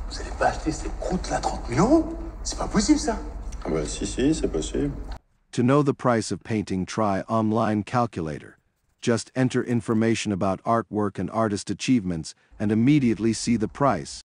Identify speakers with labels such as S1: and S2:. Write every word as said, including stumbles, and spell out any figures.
S1: Vous allez pas acheter cette croûte-là trente mille euros? C'est pas possible, ça.
S2: Ah bah si, si, c'est possible.
S3: To know the price of painting, try online calculator. Just enter information about artwork and artist achievements and immediately see the price.